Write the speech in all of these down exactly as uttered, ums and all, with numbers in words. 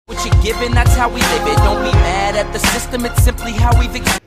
What you're given, that's how we live it. Don't be mad at the system, it's simply how we've existed.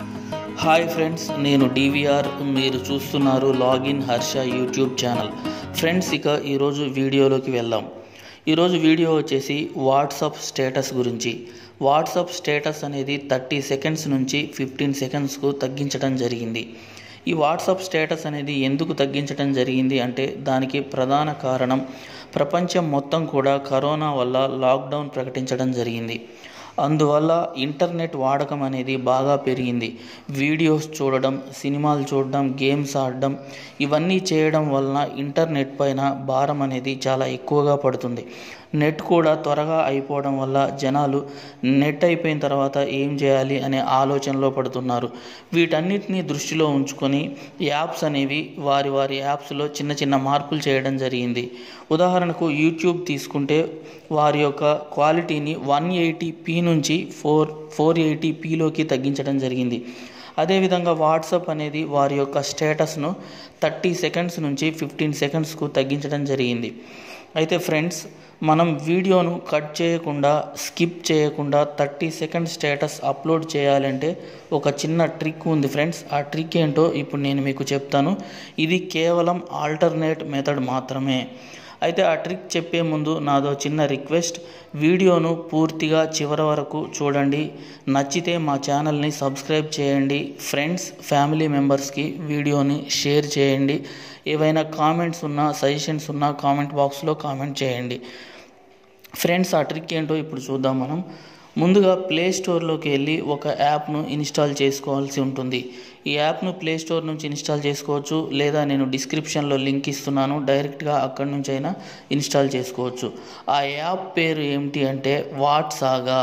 Hi friends, నేను DVR. మీరు చూస్తున్నారు login Harsha YouTube channel. Friends, ఇక ఈరోజు వీడియోలోకి వెళ్దాం. ఈరోజు video వచ్చేసి వాట్సాప్ స్టేటస్ గురించి. వాట్సాప్ స్టేటస్ అనేది థర్టీ సెకండ్స్ నుంచి ఫిఫ్టీన్ సెకండ్స్కు తగ్గించడం జరిగింది. ఈ వాట్సాప్ స్టేటస్ అనేది ఎందుకు తగ్గించడం జరిగింది అంటే దానికి ప్రధాన కారణం ప్రపంచం మొత్తం కూడా కరోనా వల్ల లాక్డౌన్ ప్రకటించడం జరిగింది. అందువల్ల ఇంటర్నెట్ వాడకం అనేది బాగా పెరిగింది. వీడియోస్ చూడడం, సినిమాలు చూడడం, గేమ్స్ ఆడడం ఇవన్నీ చేయడం వలన ఇంటర్నెట్ పైన భారం అనేది చాలా ఎక్కువగా పడుతుంది. నెట్ కూడా త్వరగా అయిపోవడం వల్ల జనాలు నెట్ అయిపోయిన తర్వాత ఏం చేయాలి అనే ఆలోచనలో పడుతున్నారు. వీటన్నిటిని దృష్టిలో ఉంచుకొని యాప్స్ అనేవి వారి వారి యాప్స్లో చిన్న చిన్న మార్పులు చేయడం జరిగింది. ఉదాహరణకు యూట్యూబ్ తీసుకుంటే వారి యొక్క క్వాలిటీని వన్ ఎయిటీ పీ నుంచి ఫోర్ ఫోర్ ఎయిటీ పీలోకి తగ్గించడం జరిగింది. అదేవిధంగా వాట్సాప్ అనేది వారి యొక్క స్టేటస్ను థర్టీ సెకండ్స్ నుంచి ఫిఫ్టీన్ సెకండ్స్కు తగ్గించడం జరిగింది. అయితే ఫ్రెండ్స్, మనం వీడియోను కట్ చేయకుండా, స్కిప్ చేయకుండా థర్టీ సెకండ్ స్టేటస్ అప్లోడ్ చేయాలంటే ఒక చిన్న ట్రిక్ ఉంది ఫ్రెండ్స్. ఆ ట్రిక్ ఏంటో ఇప్పుడు నేను మీకు చెప్తాను. ఇది కేవలం ఆల్టర్నేట్ మెథడ్ మాత్రమే. అయితే ఆ ట్రిక్ చెప్పే ముందు నాదో చిన్న రిక్వెస్ట్. వీడియోను పూర్తిగా చివరి వరకు చూడండి. నచ్చితే మా ఛానల్ని సబ్స్క్రైబ్ చేయండి. ఫ్రెండ్స్, ఫ్యామిలీ మెంబర్స్కి వీడియోని షేర్ చేయండి. ఏవైనా కామెంట్స్ ఉన్నా, సజెషన్స్ ఉన్నా కామెంట్ బాక్స్లో కామెంట్ చేయండి. ఫ్రెండ్స్, ఆ ట్రిక్ ఏంటో ఇప్పుడు చూద్దాం మనం. ముందుగా ప్లే స్టోర్లోకి వెళ్ళి ఒక యాప్ను ఇన్స్టాల్ చేసుకోవాల్సి ఉంటుంది. ఈ యాప్ను ప్లే స్టోర్ నుంచి ఇన్స్టాల్ చేసుకోవచ్చు, లేదా నేను డిస్క్రిప్షన్లో లింక్ ఇస్తున్నాను, డైరెక్ట్గా అక్కడి నుంచి అయినా ఇన్స్టాల్ చేసుకోవచ్చు. ఆ యాప్ పేరు ఏమిటి అంటే వాట్సాగా.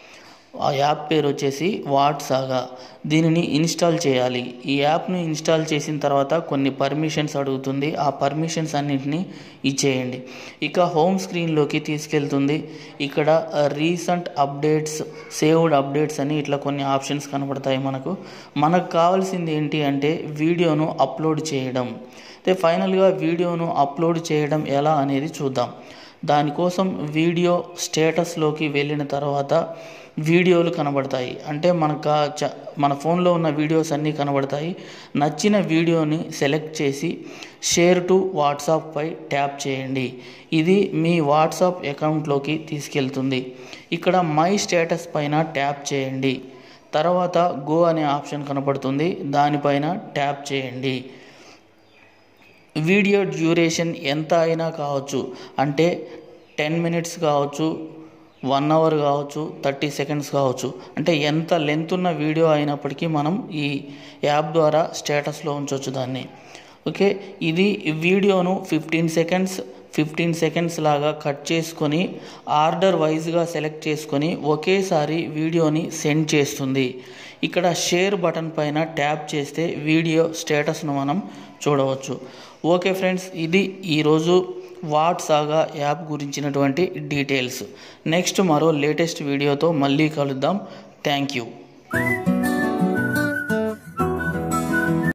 ఆ యాప్ పేరు వచ్చేసి వాట్సాగా. దీనిని ఇన్స్టాల్ చేయాలి. ఈ యాప్ను ఇన్స్టాల్ చేసిన తర్వాత కొన్ని పర్మిషన్స్ అడుగుతుంది. ఆ పర్మిషన్స్ అన్నింటినీ ఇచ్చేయండి. ఇక హోమ్ స్క్రీన్లోకి తీసుకెళ్తుంది. ఇక్కడ రీసెంట్ అప్డేట్స్, సేవ్డ్ అప్డేట్స్ అని ఇట్లా కొన్ని ఆప్షన్స్ కనబడతాయి మనకు. మనకు కావాల్సింది ఏంటి అంటే వీడియోను అప్లోడ్ చేయడం. అయితే ఫైనల్గా వీడియోను అప్లోడ్ చేయడం ఎలా అనేది చూద్దాం. దానికోసం వీడియో స్టేటస్లోకి వెళ్ళిన తర్వాత వీడియోలు కనబడతాయి. అంటే మనకు చ మన ఫోన్లో ఉన్న వీడియోస్ అన్నీ కనబడతాయి. నచ్చిన వీడియోని సెలెక్ట్ చేసి షేర్ టు వాట్సాప్ పై ట్యాప్ చేయండి. ఇది మీ వాట్సాప్ అకౌంట్లోకి తీసుకెళ్తుంది. ఇక్కడ మై స్టేటస్ పైన ట్యాప్ చేయండి. తర్వాత గో అనే ఆప్షన్ కనబడుతుంది, దానిపైన ట్యాప్ చేయండి. వీడియో డ్యూరేషన్ ఎంత అయినా కావచ్చు. అంటే టెన్ మినిట్స్ కావచ్చు, వన్ అవర్ కావచ్చు, థర్టీ సెకండ్స్ కావచ్చు. అంటే ఎంత లెంత్ ఉన్న వీడియో అయినప్పటికీ మనం ఈ యాప్ ద్వారా స్టేటస్లో ఉంచవచ్చు దాన్ని. ఓకే, ఇది వీడియోను ఫిఫ్టీన్ సెకండ్స్ ఫిఫ్టీన్ సెకండ్స్ లాగా కట్ చేసుకొని ఆర్డర్ వైజ్గా సెలెక్ట్ చేసుకొని ఒకేసారి వీడియోని సెండ్ చేస్తుంది. ఇక్కడ షేర్ బటన్ పైన ట్యాప్ చేస్తే వీడియో స్టేటస్ను మనం చూడవచ్చు. ఓకే ఫ్రెండ్స్, ఇది ఈరోజు వాట్సాగా యాప్ గురించినటువంటి డీటెయిల్స్. నెక్స్ట్ మరో లేటెస్ట్ వీడియోతో మళ్ళీ కలుద్దాం. Thank you.